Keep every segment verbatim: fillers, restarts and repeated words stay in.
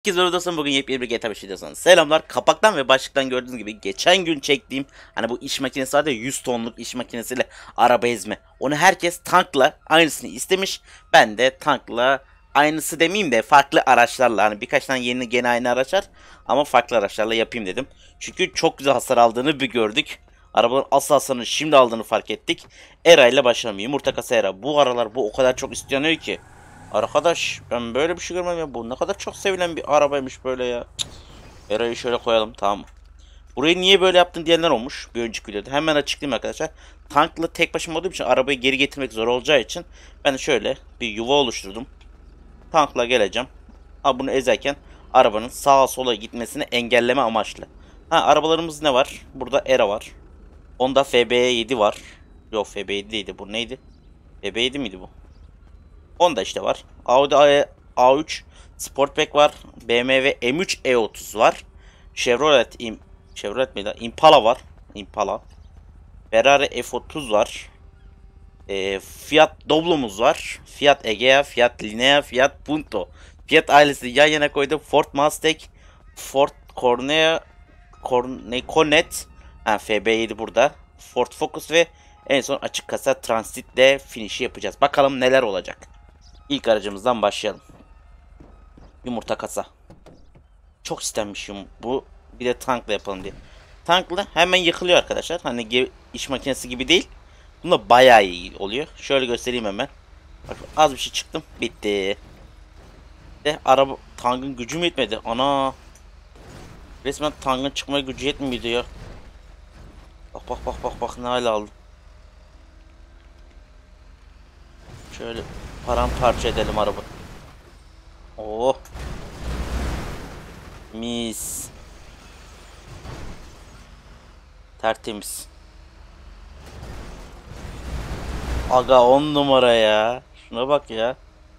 Herkese oradasın, bugün yepyeni bir G T A beş videosundan selamlar. Kapaktan ve başlıktan gördüğünüz gibi geçen gün çektiğim hani bu iş makinesi vardı ya, yüz tonluk iş makinesiyle araba ezme. Onu herkes tankla aynısını istemiş. Ben de tankla aynısı demeyeyim de farklı araçlarla, hani birkaç tane yeni gene aynı araçlar ama farklı araçlarla yapayım dedim. Çünkü çok güzel hasar aldığını bir gördük. Arabanın asıl hasarını şimdi aldığını fark ettik. Era ile başlayalım. Yumurta kasa Era. Bu aralar bu o kadar çok isteniyor ki. Arkadaş ben böyle bir şey görmedim ya. Bu ne kadar çok sevilen bir arabaymış böyle ya. Eray'ı şöyle koyalım, tamam mı? Burayı niye böyle yaptın diyenler olmuş bir önceki videoda. Hemen açıklayayım arkadaşlar. Tankla tek başıma olduğum için arabayı geri getirmek zor olacağı için ben de şöyle bir yuva oluşturdum. Tankla geleceğim. Ha, bunu ezerken arabanın sağa sola gitmesini engelleme amaçlı. Ha, arabalarımız ne var? Burada Era var. Honda F B yedi var. Yok, F B yedi değildi. Bu neydi? F B yedi miydi bu? Honda işte var. Audi A üç Sportback var. B M W M üç E otuz var. Chevrolet Im Chevrolet miydi? Impala var. Impala. Ferrari F otuz var. E, Fiat Doblo'muz var. Fiat Egea, Fiat Linea, Fiat Punto. Fiat ailesi yan yana koydu. Ford Mustang, Ford Cornea, Corne Cornet. Ha, F B yedi burada. Ford Focus ve en son açık kasa Transit'le finish'i yapacağız. Bakalım neler olacak. İlk aracımızdan başlayalım. Yumurta kasa. Çok istenmiş yum bu. Bir de tankla yapalım diye. Tankla hemen yıkılıyor arkadaşlar. Hani iş makinesi gibi değil. Bunda bayağı iyi oluyor. Şöyle göstereyim hemen. Bak, az bir şey çıktım. Bitti. De araba tankın gücü mü yetmedi? Ana. Resmen tankın çıkmaya gücü yetmiyor diyor. Bak bak bak bak bak ne hale aldı. Şöyle paramparça edelim araba. Oh. Mis. Tertemiz. Aga on numara ya. Şuna bak ya.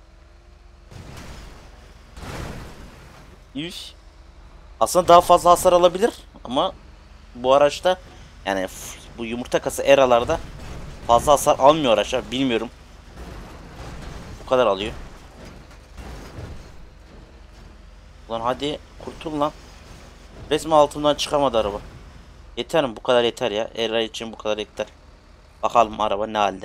Üf. Aslında daha fazla hasar alabilir ama bu araçta yani bu yumurta kasa Era'larda fazla hasar almıyor araçlar. Bilmiyorum. Bu kadar alıyor. Ulan hadi kurtul lan. Resmi altından çıkamadı araba. Yeter mi? Bu kadar yeter ya. Era için bu kadar yeter. Bakalım araba ne halde.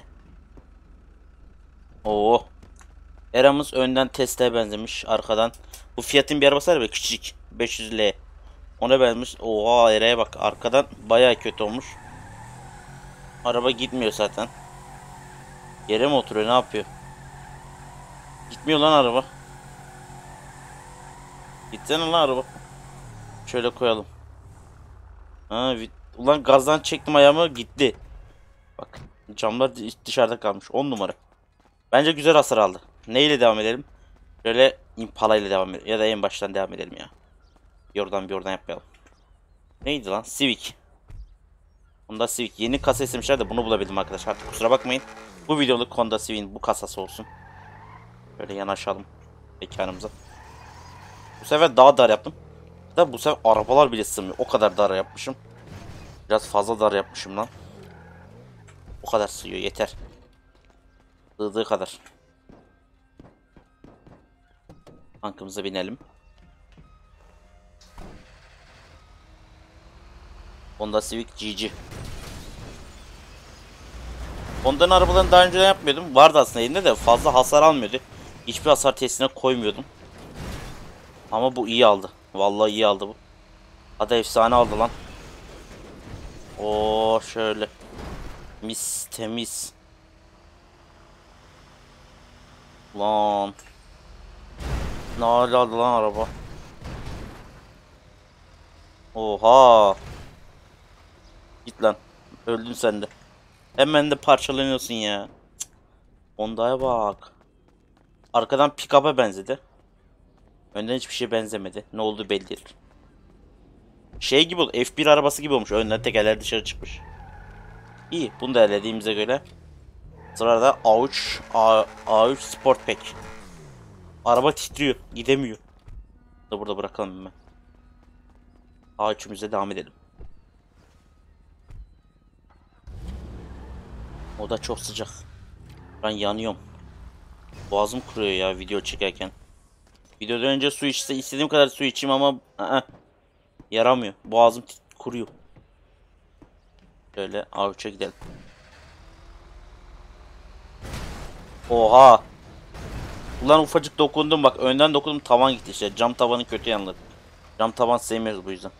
Oo. Era'mız önden Tesla'ya benzemiş. Arkadan. Bu Fiat'ın bir arabası var ya, küçük. beş yüz L. Ona benzemiş. Oha, Era'ya bak. Arkadan bayağı kötü olmuş. Araba gitmiyor zaten. Yere mi oturuyor? Ne yapıyor? Gitmiyor lan araba. Gitsene lan araba. Şöyle koyalım. Ha, ulan gazdan çektim ayağımı, gitti. Bak, camlar dışarıda kalmış. on numara. Bence güzel hasar aldı. Neyle devam edelim? Böyle Impala ile devam edelim. Ya da en baştan devam edelim ya. Bir oradan bir oradan yapmayalım. Neydi lan? Civic. Honda Civic. Yeni kasa istemişler de bunu bulabildim arkadaşlar. Artık kusura bakmayın. Bu videoluk Honda Civic'in bu kasası olsun. Böyle yanaşalım mekanımıza. Bu sefer daha dar yaptım. Da bu sefer arabalar bile sığmıyor. O kadar dar yapmışım. Biraz fazla dar yapmışım lan. O kadar sığıyor, yeter. Sığdığı kadar. Tankımıza binelim. Honda Civic G G. Honda'nın arabalarını daha önce yapmıyordum. Vardı aslında elinde de fazla hasar almıyordu. Hiçbir hasar testine koymuyordum. Ama bu iyi aldı. Vallahi iyi aldı bu. Hadi efsane aldı lan. Oo şöyle. Mis temiz. Lan. Ne hale aldı lan araba. Oha. Git lan. Öldün sen de. Hemen de parçalanıyorsun ya. Honda'ya bak. Arkadan pick-up'a benzedi. Önden hiçbir şey benzemedi. Ne olduğu belli değil. Şey gibi oldu. F bir arabası gibi olmuş. Önden tekerler dışarı çıkmış. İyi. Bunu da elediğimize göre. Sırada A üç A, A3 Sportback. Araba titriyor. Gidemiyor. Da burada bırakalım hemen. A üç'ümüze devam edelim. O da çok sıcak. Ben yanıyorum. Boğazım kuruyor ya video çekerken. Videodan önce su içse istediğim kadar su içeyim ama ı-ı, yaramıyor. Boğazım kuruyor. Şöyle avuça gidelim. Oha. Ulan ufacık dokundum bak. Önden dokundum, tavan gitti işte. Cam tavanın kötü yanları. Cam tavan sevmiyoruz bu yüzden.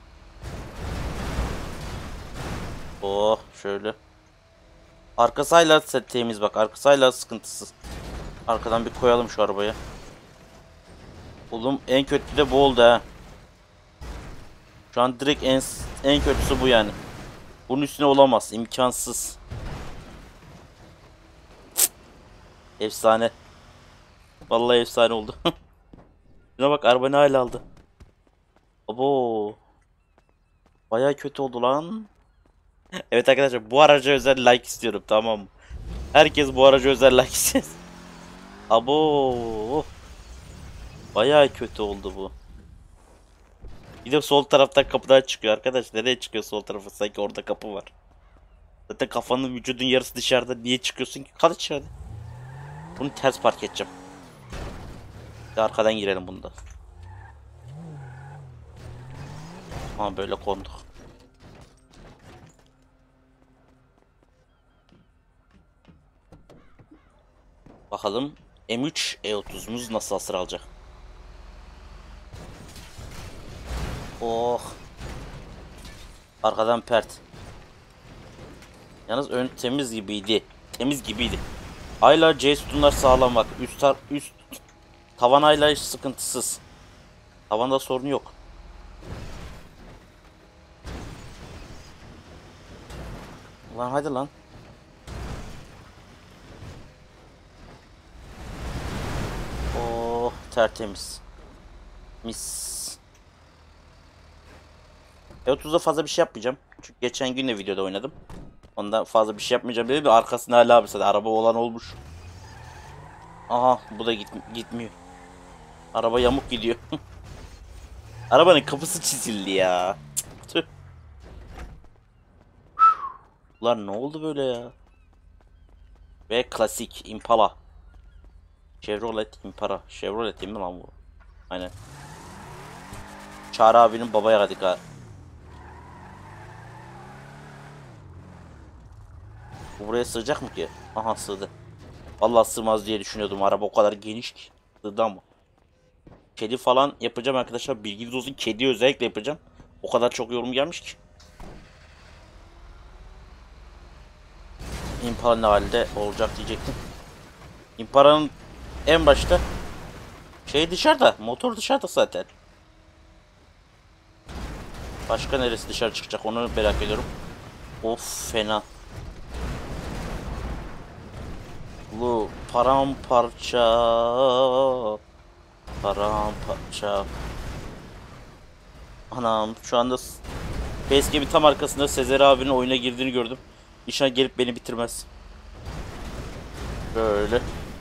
Oh şöyle. Arkası hala temiz bak. Arkası hala sıkıntısız. Arkadan bir koyalım şu arabaya. Oğlum en kötü de bu oldu ha. Şu an direkt en, en kötüsü bu yani. Bunun üstüne olamaz. İmkansız. Efsane. Vallahi efsane oldu. Şuna bak, araba ne hale aldı. Abo. Baya kötü oldu lan. Evet arkadaşlar, bu araca özel like istiyorum, tamam mı? Herkes bu araca özel like istiyor. Abo. Baya kötü oldu bu. Bir de sol taraftan kapıdan çıkıyor arkadaş. Nereye çıkıyor sol tarafa? Sanki orada kapı var. Zaten kafanın, vücudun yarısı dışarıda. Niye çıkıyorsun ki? Kal içeride. Bunu ters park edeceğim. Bir arkadan girelim bunda. Ama böyle konduk. Bakalım M üç E otuz'umuz nasıl hasar alacak. Oh. Arkadan pert. Yalnız ön temiz gibiydi. Temiz gibiydi. Hala C sütunlar sağlam bak. Üst, üst tavan hala hiç sıkıntısız. Tavanda sorun yok. Lan hadi lan. Oh tertemiz. Mis. E otuz'da fazla bir şey yapmayacağım. Çünkü geçen gün de videoda oynadım. Ondan fazla bir şey yapmayacağım dedi. Bir arkasında hala abi zaten araba olan olmuş. Aha bu da git gitmiyor. Araba yamuk gidiyor. Arabanın kapısı çizildi ya. Tüh. Ulan ne oldu böyle ya? Ve klasik Impala. Chevrolet Impala. Chevrolet değil mi lan bu? Aynen. Çağrı abinin babaya hadi ha. Bu buraya sığacak mı ki? Aha sığdı. Vallahi sığmaz diye düşünüyordum. Araba o kadar geniş ki. Sığdı ama. Kedi falan yapacağım arkadaşlar. Bilginiz olsun. Kedi özellikle yapacağım. O kadar çok yorum gelmiş ki. Impala ne halde olacak diyecektim. Impala'nın en başta şey dışarıda. Motor dışarıda zaten. Başka neresi dışarı çıkacak onu merak ediyorum. Of fena. Bu paramparça. Paramparça. Anam şu anda Basecamp'in tam arkasında Sezer abinin oyuna girdiğini gördüm. İnşallah gelip beni bitirmez. Böyle.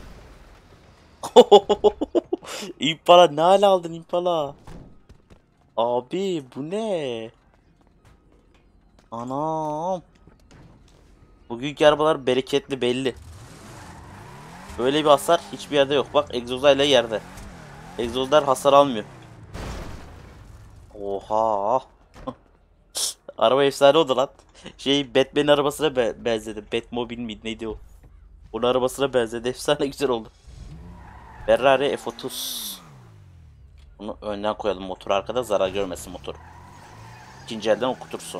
Impala ne hale aldın Impala? Abi bu ne? Anam. Bugünkü arabalar bereketli belli. Böyle bir hasar hiçbir yerde yok. Bak egzozayla yerde. Egzozlar hasar almıyor. Oha. Araba efsane oldu lan. Şey Batman'in arabasına be benzedi. Batmobile miydi neydi o? Onun arabasına benzedi. Efsane güzel oldu. Ferrari F otuz. Bunu önden koyalım, motor arkada, zarar görmesin motor. İkinci elden okutursun.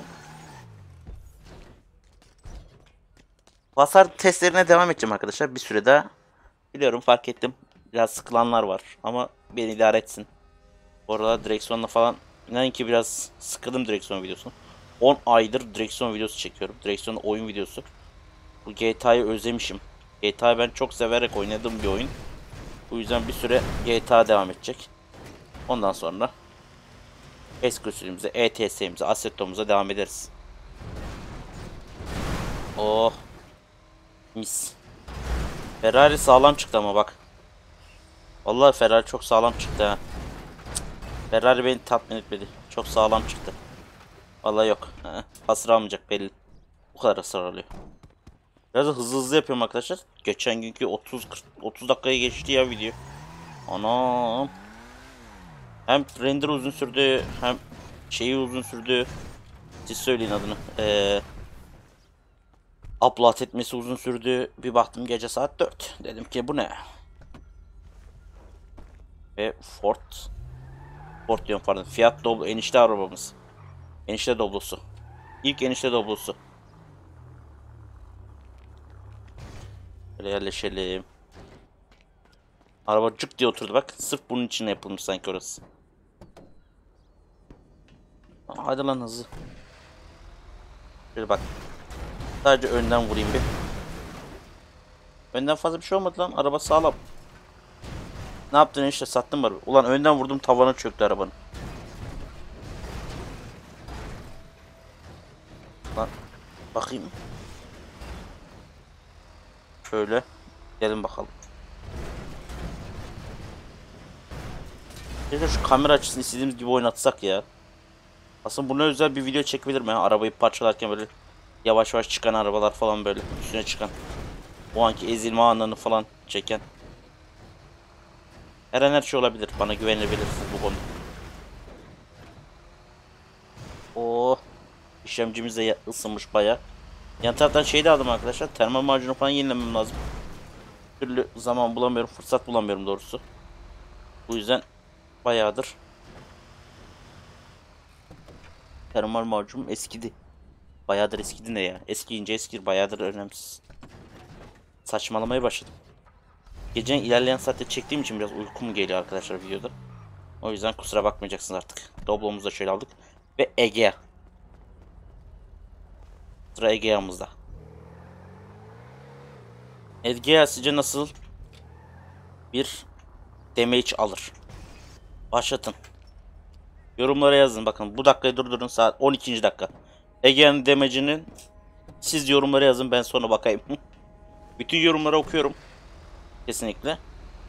Hasar testlerine devam edeceğim arkadaşlar bir süre daha. Biliyorum, fark ettim. Biraz sıkılanlar var ama beni idare etsin. Bu arada direksiyonla falan inanın ki biraz sıkıldım direksiyon videosunu. on aydır direksiyon videosu çekiyorum. Direksiyon oyun videosu. Bu G T A'yı özlemişim. G T A'yı ben çok severek oynadığım bir oyun. Bu yüzden bir süre G T A devam edecek. Ondan sonra eski usulümüze, E T S'imize, Assetto'muza devam ederiz. Oh. Mis. Ferrari sağlam çıktı ama bak. Vallahi Ferrari çok sağlam çıktı ha. Ferrari beni tatmin etmedi. Çok sağlam çıktı. Vallahi yok. Hasar almayacak belli. Bu kadar hasar alıyor. Biraz da hızlı hızlı yapıyorum arkadaşlar. Geçen günkü otuz kırk otuz dakikaya geçti ya video. Anam. Hem render uzun sürdü hem şeyi uzun sürdü. Siz söyleyin adını. Ee, upload etmesi uzun sürdü. Bir baktım gece saat dört. Dedim ki bu ne? Ve Ford. Ford diyorum pardon. Fiat Doblo enişte arabamız. Enişte Doblosu. İlk enişte Doblosu. Böyle yerleşelim. Araba cık diye oturdu bak. Sırf bunun için yapılmış sanki orası. Hadi lan hızlı. Şöyle bak. Sadece önden vurayım bir. Önden fazla bir şey olmadı lan. Araba sağlam. Ne yaptın işte sattın mı? Ulan önden vurdum tavana çöktü arabanın. Lan bakayım. Şöyle. Gelin bakalım. Keşke şu kamera açısını istediğimiz gibi oynatsak ya. Aslında buna özel bir video çekebilirim ya. Arabayı parçalarken böyle yavaş yavaş çıkan arabalar falan böyle üstüne çıkan. O anki ezilme anlarını falan çeken. Her an her şey olabilir. Bana güvenebilirsiniz bu konuda. Oo, işlemcimiz de ısınmış baya. Yan taraftan şey de aldım arkadaşlar. Termal macunu falan yenilemem lazım. Bir türlü zaman bulamıyorum. Fırsat bulamıyorum doğrusu. Bu yüzden bayağıdır termal macunum eskidi. Bayağıdır eskidi ne ya? Eskiyince eskir. Bayağıdır önemsiz. Saçmalamaya başladım. Gecenin ilerleyen saatte çektiğim için biraz uykum geliyor arkadaşlar videoda. O yüzden kusura bakmayacaksınız artık. Doblomuzu da şöyle aldık. Ve Egea. Sıra Egea'mızda. Egea sizce nasıl bir damage alır? Başlatın. Yorumlara yazın bakın. Bu dakikayı durdurun, saat on ikinci dakika. Egea'nın damage'inin siz yorumlara yazın, ben sonra bakayım. Bütün yorumları okuyorum. Kesinlikle.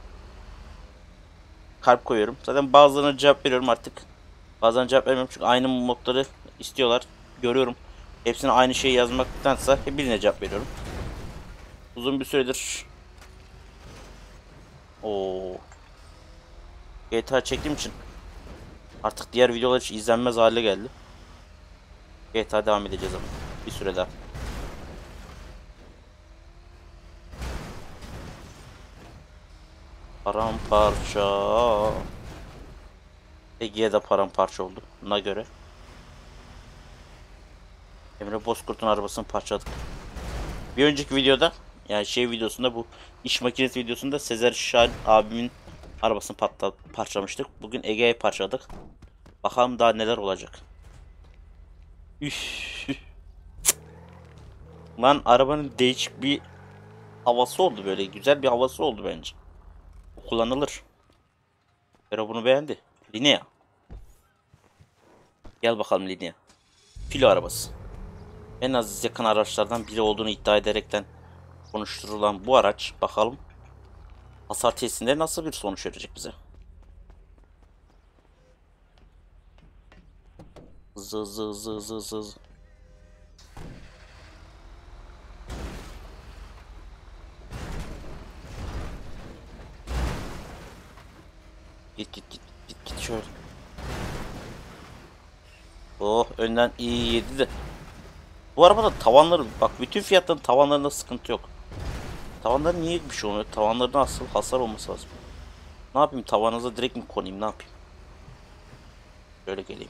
Kalp koyuyorum. Zaten bazılarına cevap veriyorum artık. Bazen cevap vermiyorum çünkü aynı modları istiyorlar. Görüyorum. Hepsine aynı şeyi yazmaktansa birine cevap veriyorum. Uzun bir süredir o G T A çektiğim için artık diğer videolar hiç izlenmez hale geldi. G T A devam edeceğiz ama bir süre daha. Paramparça. Ege'ye de paramparça oldu. Buna göre. Emre Bozkurt'un arabasını parçaladık. Bir önceki videoda yani şey videosunda bu iş makinesi videosunda Sezer Şahin abimin arabasını patla parçalamıştık. Bugün Ege'yi parçaladık. Bakalım daha neler olacak. Üff. Lan arabanın değişik bir havası oldu böyle. Güzel bir havası oldu bence. O kullanılır. Pero bunu beğendi. Linea. Gel bakalım Linea. Filo arabası. En az yakın araçlardan biri olduğunu iddia ederekten konuşturulan bu araç bakalım hasar testinde nasıl bir sonuç verecek bize. Zı zı zı zı zı. Git git git git git şöyle. Oh önden iyi yedi de. Bu arabada tavanları bak, bütün fiyatların tavanlarında sıkıntı yok. Tavanları niye bir şey olmuyor? Tavanlarında asıl hasar olması lazım. Ne yapayım, tavanınıza direkt mi konayım, ne yapayım? Şöyle geleyim.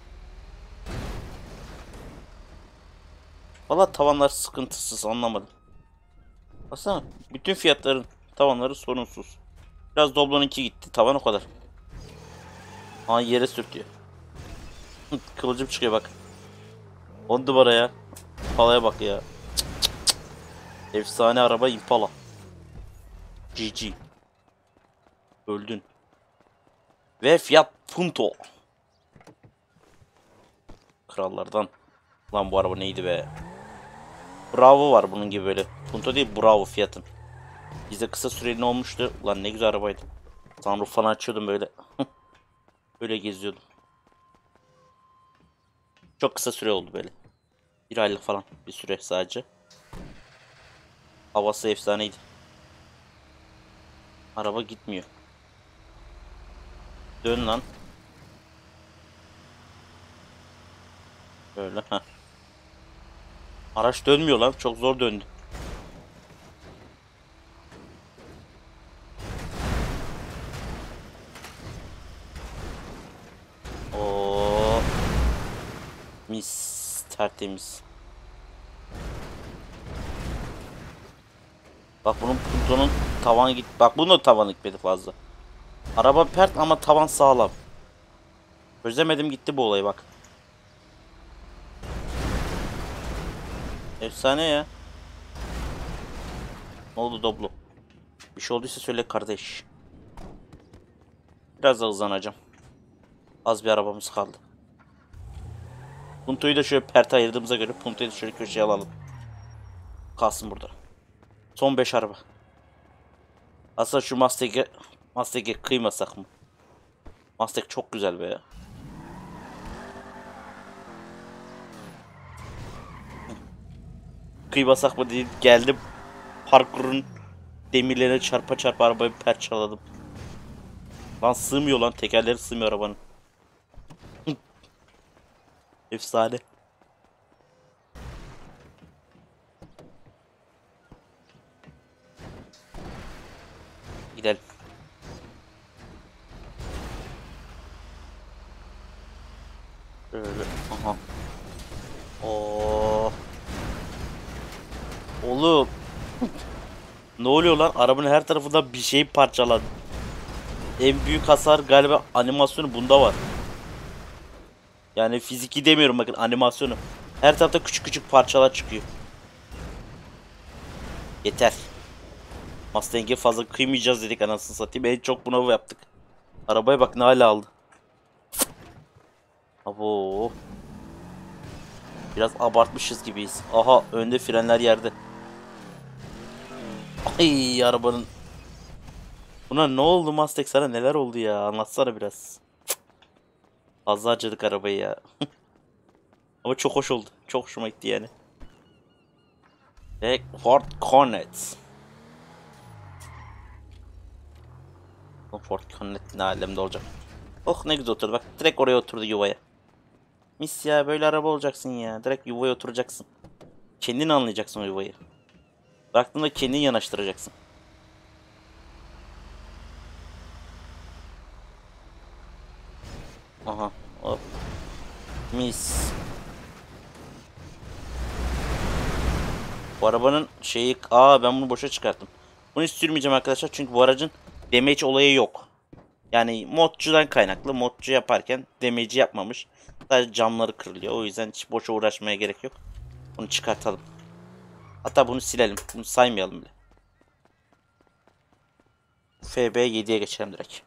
Valla tavanlar sıkıntısız, anlamadım. Baksana bütün fiyatların tavanları sorunsuz. Biraz Doblo'nunki gitti tavan, o kadar. Aa, yere sürtüyor. Kıvılcım çıkıyor bak. On numara ya. Impala'ya bak ya. Cık cık cık. Efsane araba Impala. G G. Öldün. Ve Fiat Punto. Krallardan. Lan bu araba neydi be? Bravo var bunun gibi böyle. Punto değil, Bravo Fiat'ın. Bizde kısa süreli olmuştu. Lan ne güzel arabaydı. Sunroof falan açıyordum böyle. Böyle geziyordum. Çok kısa süre oldu böyle. Bir aylık falan bir süre sadece. Havası efsaneydi. Araba gitmiyor. Dön lan. Böyle ha. Araç dönmüyor lan. Çok zor döndü. Oo. Mis. Tertemiz. Bak bunun Punto'nun tavanı git. Bak bunun da tavanı gitmedi fazla. Araba pert ama tavan sağlam. Çözemedim gitti bu olayı bak. Efsane ya. Ne oldu Doblo? Bir şey olduysa söyle kardeş. Biraz da hızlanacağım. Az bir arabamız kaldı. Punto'yu da şöyle perte ayırdığımıza göre Punto'yu da şöyle köşeye alalım. Kalsın burada. Son beş araba. Aslında şu Mustang'e Mustang'e kıymasak mı? Mustang çok güzel be ya. Kıymasak mı deyip geldim. Parkurun demirlerine çarpa çarpa arabayı parçaladım. Lan sığmıyor lan. Tekerleri sığmıyor arabanın. Efsane. Gidelim. Böyle. Aha. Oo. Oğlum. Ne oluyor lan? Arabanın her tarafında bir şey parçaladı. En büyük hasar galiba animasyonu bunda var. Yani fiziki demiyorum bakın animasyonu. Her tarafta küçük küçük parçalar çıkıyor. Yeter. Mustang'e fazla kıymayacağız dedik anasını satayım. En çok buna yaptık. Arabaya bak ne hale aldı. Abo. Biraz abartmışız gibiyiz. Aha önde frenler yerde. Ay arabanın. Buna ne oldu Mustang, sana neler oldu ya, anlatsana biraz. Fazla harcadık arabayı ya. Ama çok hoş oldu. Çok hoşuma gitti yani. Ve Ford Cornet. O Ford Cornet ne alemde olacak. Oh ne güzel oturdu bak. Direkt oraya oturdu yuvaya. Mis ya, böyle araba olacaksın ya. Direkt yuvaya oturacaksın. Kendin anlayacaksın o yuvayı. Baktığında kendin yanaştıracaksın. Aha. Hop. Mis. Bu arabanın şeyi... Aa ben bunu boşa çıkarttım. Bunu hiç sürmeyeceğim arkadaşlar. Çünkü bu aracın damage olayı yok. Yani modcudan kaynaklı. Modcu yaparken damage'i yapmamış. Sadece camları kırılıyor. O yüzden hiç boşa uğraşmaya gerek yok. Bunu çıkartalım. Hatta bunu silelim. Bunu saymayalım bile. F B yediye geçelim direkt.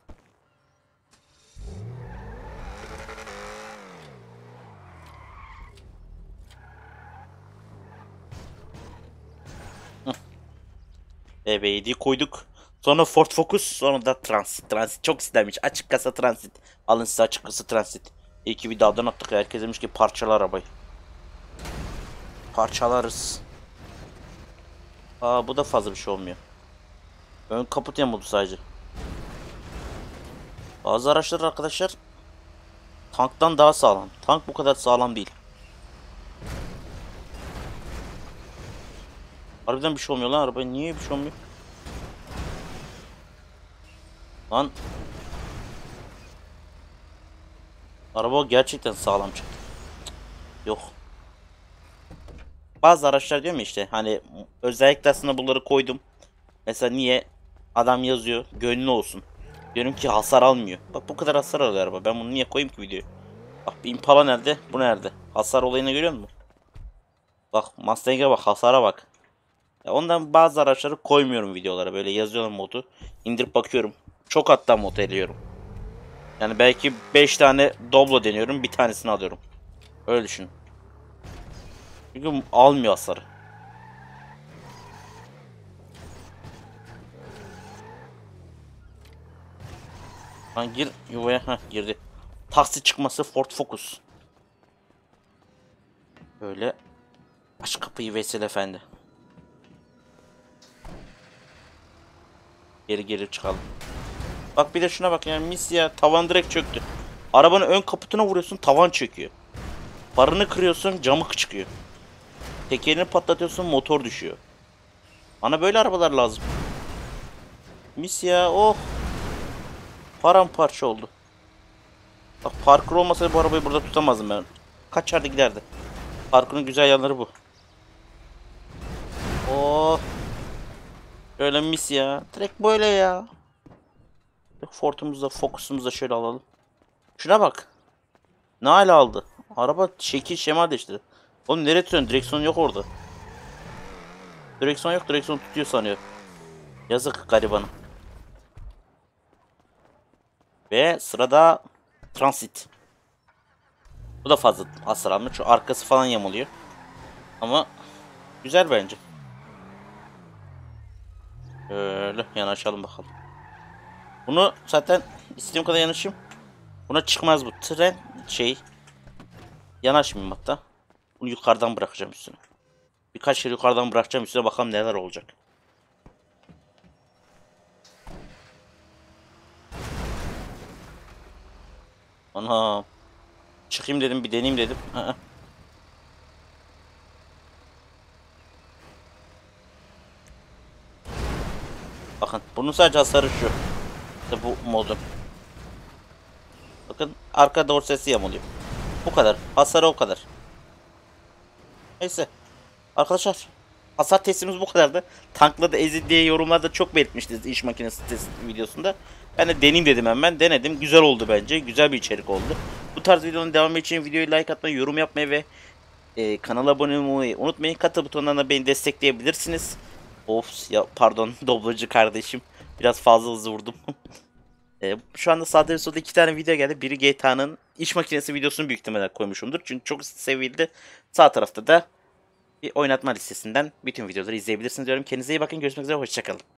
F B yediyi koyduk. Sonra Ford Focus, sonra da Transit. Transit çok istenmiş. Açık kasa Transit. Alın size açık kasa Transit. İyi ki bir dağdan attık. Herkes demiş ki parçala arabayı. Parçalarız. Aa bu da fazla bir şey olmuyor. Ön kaput yamuldu sadece. Bazı araçlar arkadaşlar tanktan daha sağlam. Tank bu kadar sağlam değil. Harbiden bir şey olmuyor lan arabaya. Niye bir şey olmuyor? Lan. Araba gerçekten sağlam çıktı. Yok. Bazı araçlar diyorum ya işte hani özellikle aslında bunları koydum. Mesela niye? Adam yazıyor gönlü olsun. Diyorum ki hasar almıyor. Bak bu kadar hasar alıyor araba. Ben bunu niye koyayım ki videoya? Bak bir Impala nerede? Bu nerede? Hasar olayını görüyor musun? Bak Mustang'e bak, hasara bak. Ya ondan bazı araçları koymuyorum videolara. Böyle yazıyorum modu. İndirip bakıyorum. Çok hatta mod ediyorum. Yani belki beş tane Doblo deniyorum. Bir tanesini alıyorum. Öyle düşün. Çünkü almıyor hasarı. Lan gir yuvaya. Heh, girdi. Taksi çıkması Ford Focus. Böyle. Aç kapıyı Veysel Efendi. Geri geri çıkalım. Bak bir de şuna bak yani, mis ya, tavan direkt çöktü. Arabanın ön kaputuna vuruyorsun, tavan çöküyor. Farını kırıyorsun, camı çıkıyor. Tekerini patlatıyorsun, motor düşüyor. Bana böyle arabalar lazım. Mis ya, oh. Paramparça oldu. Bak parkur olmasaydı bu arabayı burada tutamazdım ben. Kaçardı giderdi. Parkurun güzel yanları bu. Oh. Böyle mis ya. Direkt böyle ya. Ford'umuzu da Focus'umuzu da şöyle alalım. Şuna bak. Ne hale aldı. Araba şekil şema değiştirdi. Oğlum nereye tutuyorsun? Direksiyon yok orada. Direksiyon yok. Direksiyon tutuyor sanıyor. Yazık garibanım. Ve sırada Transit. Bu da fazla hasar almış. Şu arkası falan yamuluyor. Ama güzel bence. Öyle yanaşalım bakalım. Bunu zaten istediğim kadar yanaşayım. Buna çıkmaz bu tren şey. Yanaşmayayım hatta. Bunu yukarıdan bırakacağım üstüne. Birkaç kere yukarıdan bırakacağım üstüne, bakalım neler olacak. Ana. Çıkayım dedim, bir deneyeyim dedim. Aa. Bakın bunun sadece hasarı şu. İşte bu modun. Bakın arka dorsesi yamuluyor. Bu kadar. Hasarı o kadar. Neyse. Arkadaşlar. Hasar testimiz bu kadardı. Tankla da ezildi diye yorumlarda çok belirtmiştiniz iş makinesi test videosunda. Ben de deneyeyim dedim, hemen denedim. Güzel oldu bence. Güzel bir içerik oldu. Bu tarz videonun devamı için videoyu like atmayı, yorum yapmayı ve e, kanala abone olmayı unutmayın. Katıl butonlarına beni destekleyebilirsiniz. Of ya, pardon doblacı kardeşim. Biraz fazla hızlı vurdum. e, şu anda sağda ve solda iki tane video geldi. Biri G T A'nın iş makinesi videosunu büyük ihtimalle koymuşumdur. Çünkü çok sevildi. Sağ tarafta da bir oynatma listesinden bütün videoları izleyebilirsiniz diyorum. Kendinize iyi bakın. Görüşmek üzere. Hoşçakalın.